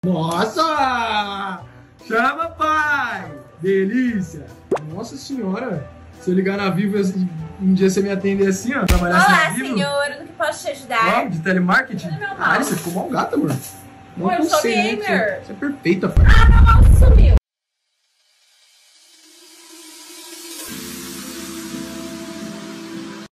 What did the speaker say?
Nossa! Chama, pai! Delícia! Nossa senhora! Se eu ligar na Vivo um dia você me atender assim, ó, trabalhar assim. Olá, senhor, no que posso te ajudar? Ó, de telemarketing? Tudo meu mal. Ah, você ficou mal gata, amor. Não Eu sou sei, né? gamer. Você é perfeita, pai. Ah, meu mouse sumiu.